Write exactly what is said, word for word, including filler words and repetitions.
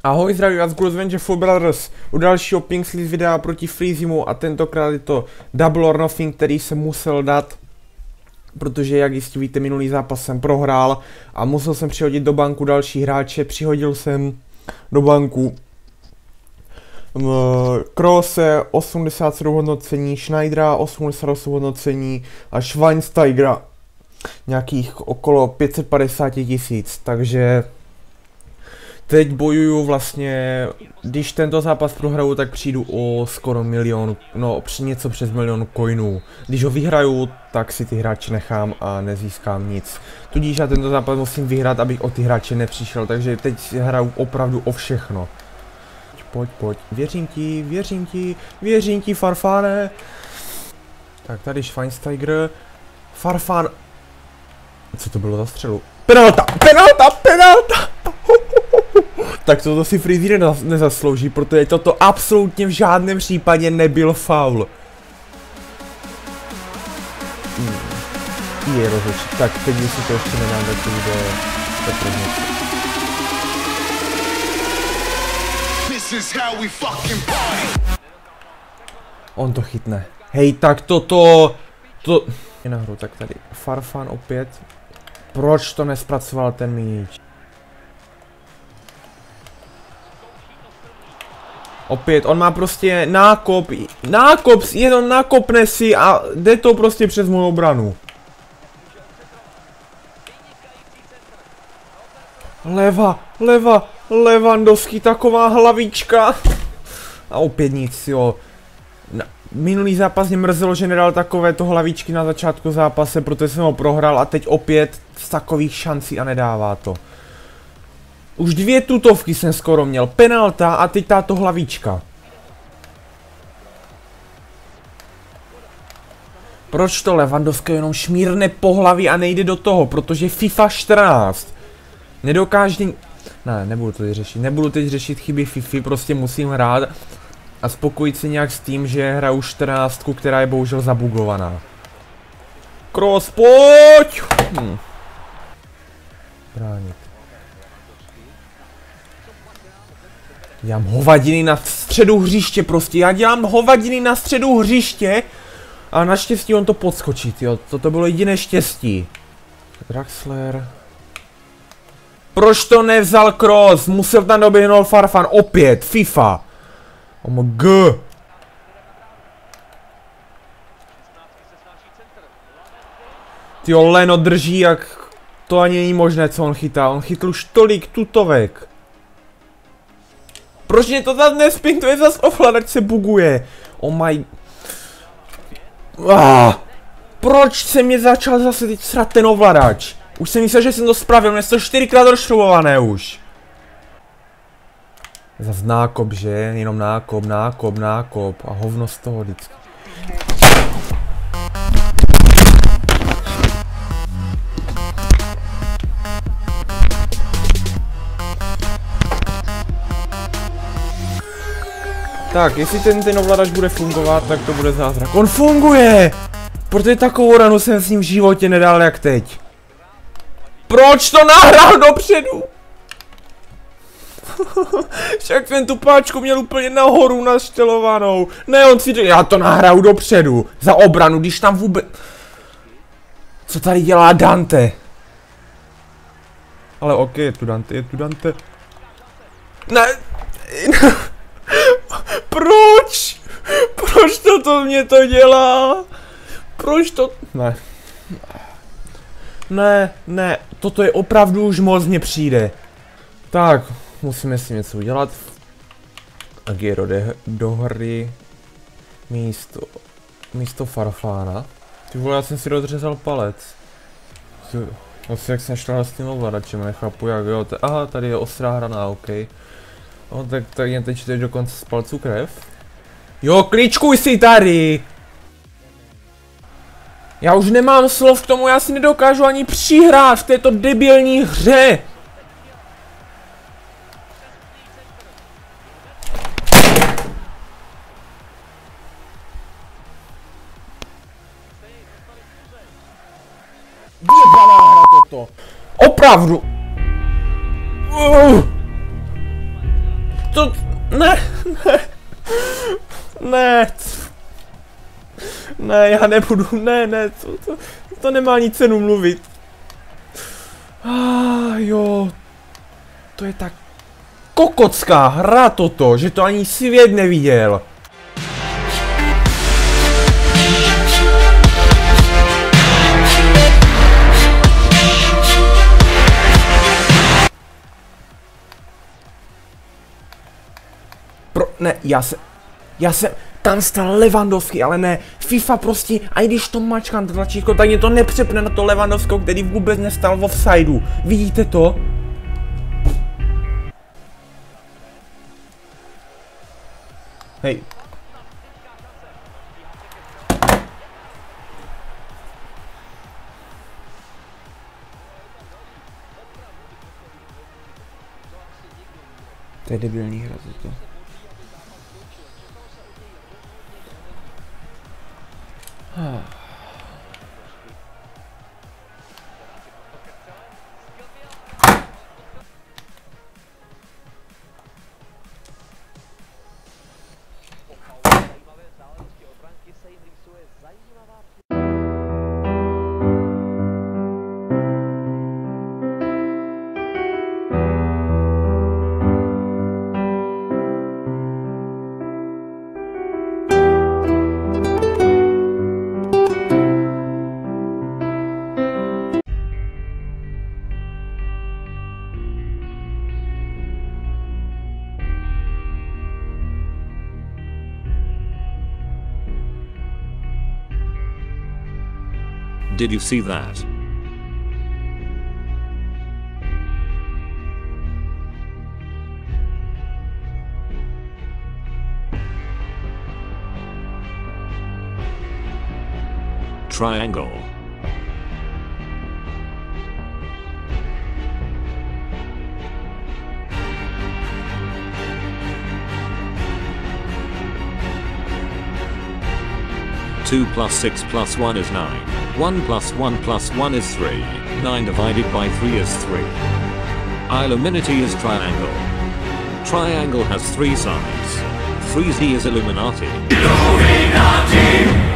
Ahoj, zdraví vás Gulzventure Full Brothers u dalšího Pink Sleeve videa proti Freezimu a tentokrát je to Double or Nothing, který jsem musel dát, protože jak jistě víte, minulý zápas jsem prohrál a musel jsem přihodit do banku další hráče. Přihodil jsem do banku Kroose osmdesát sedm hodnocení, Schneidera osmdesát osm hodnocení a Schweinsteigera nějakých okolo pět set padesát tisíc, takže teď bojuju vlastně, když tento zápas prohraju, tak přijdu o skoro milion, no při něco přes milion coinů. Když ho vyhraju, tak si ty hráče nechám a nezískám nic. Tudíž já tento zápas musím vyhrát, abych o ty hráče nepřišel, takže teď hraju opravdu o všechno. Pojď, pojď, věřím ti, věřím ti, věřím ti, Farfane. Tak tady Schweinsteiger, Farfan. Co to bylo za střelu? Penalta, penalta, penalta! Tak toto si Freezy nezaslouží, protože toto absolutně v žádném případě nebyl faul. Hmm. Je rozhodčí. Tak teď, když si to ještě nedám, tak to bude Petr. On to chytne. Hej, tak toto... To... Je nahoru, tak tady. Farfan opět. Proč to nespracoval ten míč? Opět, on má prostě nákop, nákop, jenom nákopne si a jde to prostě přes mou obranu. Leva, leva, Lewandowski, taková hlavička. A opět nic, jo. Na, minulý zápas mě mrzelo, že nedal takovéto hlavičky na začátku zápase, protože jsem ho prohrál a teď opět z takových šancí a nedává to. Už dvě tutovky jsem skoro měl, penalta a teď táto hlavička. Proč to Lewandowski jenom šmírne po hlavě a nejde do toho, protože FIFA čtrnáct nedokáže... Ne, nebudu to teď řešit, nebudu teď řešit chyby FIFA, prostě musím hrát a spokojit se nějak s tím, že hraju čtrnáctku, která je bohužel zabugovaná. Kroos, pojď! Hm. Bránit. Dělám hovadiny na středu hřiště prostě, já dělám hovadiny na středu hřiště a naštěstí on to podskočí, jo, toto bylo jediné štěstí. Draxler. Proč to nevzal Kroos? Musel tam doběhnout Farfan, opět, FIFA. O M G. Tyjo, Leno drží jak... To ani není možné, co on chytá, on chytl už tolik tutovek. Proč mě to zase nespintuje, zase ovladač se buguje. Oh my... Ah, proč se mě začal zase teď srat ten ovladač? Už jsem myslel, že jsem to spravil, mě to čtyřikrát rozšroubované už. Zase nákop, že? Jenom nákop, nákop, nákop a hovno z toho vždycky. Tak, jestli ten, ten ovladač bude fungovat, tak to bude zázrak. On funguje! Protože takovou ranu jsem s ním v životě nedal jak teď. Proč to nahrál dopředu? Však ten tu páčku měl úplně nahoru naštelovanou. Ne, on si řekl, já to nahraju dopředu. Za obranu, když tam vůbec... Co tady dělá Dante? Ale ok, je tu Dante, je tu Dante. Ne... Proč? Proč toto mě to dělá? Proč to... Ne. Ne, ne, toto je opravdu už moc mně přijde. Tak, musíme si něco udělat. Aguero jde do hry. Místo... Místo Farfana. Ty vole, já jsem si rozřezal palec. Asi jak jsem šel s tím ovladačem, nechápu jak jo. Aha, tady je ostrá hrana, ok. No tak, tak jen teď čteš dokonce z palců krev. Jo, kličkuj si tady! Já už nemám slov k tomu, já si nedokážu ani přihrát v této debilní hře! Vyjebaná hra toto! Opravdu! Uh. to, ne, ne, ne, ne, já nebudu, ne, ne, to, to, to nemá nic cenu mluvit. Ah, jo, to je tak kokocká hra toto, že to ani svět neviděl. Pro, ne, já se, já se, tam stál Lewandowski, ale ne, FIFA prostě, a i když to mačkám to tlačítko, tak mě to nepřepne na to Lewandowského, který vůbec nestal v offsideu. Vidíte to? Hej. To je debilní hra to. Did you see that? Triangle. two plus six plus one is nine. one plus one plus one is three. nine divided by three is three. Illuminati is triangle. Triangle has three sides. three Z is Illuminati. Illuminati!